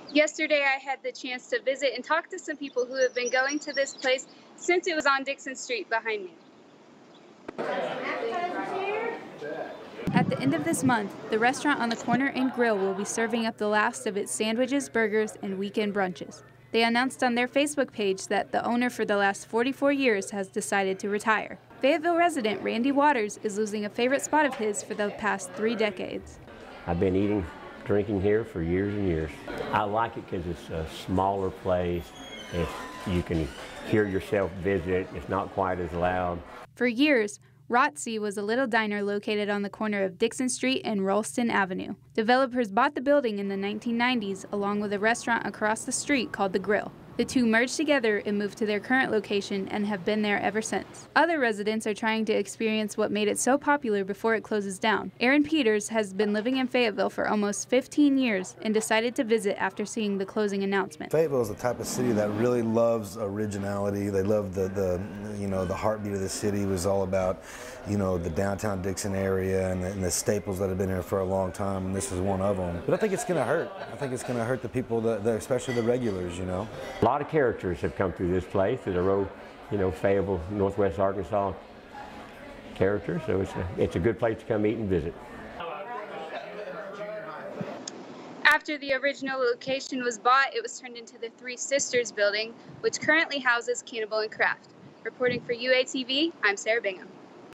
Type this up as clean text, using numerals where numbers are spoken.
Yesterday, I had the chance to visit and talk to some people who have been going to this place since it was on Dickson Street behind me. At the end of this month, the restaurant on the corner and grill will be serving up the last of its sandwiches, burgers, and weekend brunches. They announced on their Facebook page that the owner for the last 44 years has decided to retire. Fayetteville resident Randy Waters is losing a favorite spot of his for the past 3 decades. I've been drinking here for years and years. I like it because it's a smaller place. You can hear yourself visit. It's not quite as loud. For years, ROTC was a little diner located on the corner of Dickson Street and Rollston Avenue. Developers bought the building in the 1990s along with a restaurant across the street called The Grill. The two merged together and moved to their current location and have been there ever since. Other residents are trying to experience what made it so popular before it closes down. Aaron Peters has been living in Fayetteville for almost 15 years and decided to visit after seeing the closing announcement. Fayetteville is the type of city that really loves originality. They love the heartbeat of the city was all about, the downtown Dickson area and the staples that have been here for a long time, and this is one of them. But I think it's going to hurt. I think it's going to hurt the people, especially the regulars, A lot of characters have come through this place. There's a row, Fayetteville, Northwest Arkansas characters, so it's a good place to come eat and visit. After the original location was bought, it was turned into the Three Sisters building, which currently houses Cannibal and Craft. Reporting for UATV, I'm Sarah Bingham.